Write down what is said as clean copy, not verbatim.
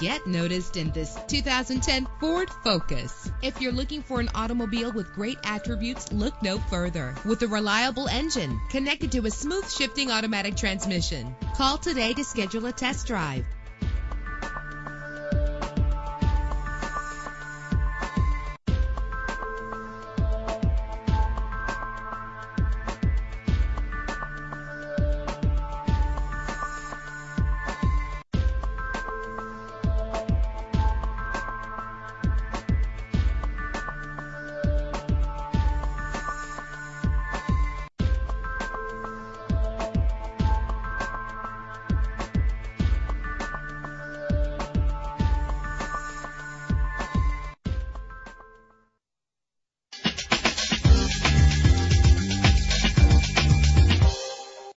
Get noticed in this 2010 Ford Focus. If you're looking for an automobile with great attributes, look no further. With a reliable engine connected to a smooth shifting automatic transmission, call today to schedule a test drive.